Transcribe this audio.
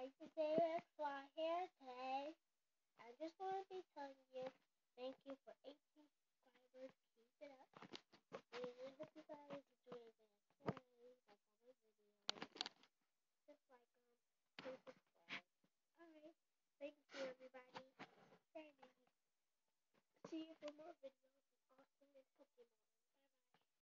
guys, today it's Fly here. Today, I just want to be telling you thank you for 18 subscribers. Keep it up. And I hope you guys enjoy the play, like all my videos. Just like and subscribe. Alright, thank you everybody. And see you for more videos of Awesome and Pokemon.